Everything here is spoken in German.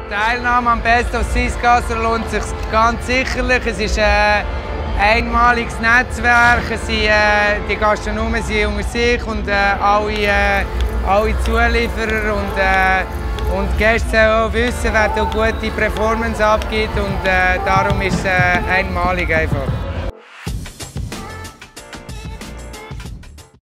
Teilnahme am Best of Swiss Gastro lohnt sich ganz sicherlich. Es ist ein einmaliges Netzwerk. Die Gastronomen sind unter sich und alle Zulieferer und die Gäste sollen auch wissen, wer eine gute Performance abgibt. Und darum ist es einmalig einfach.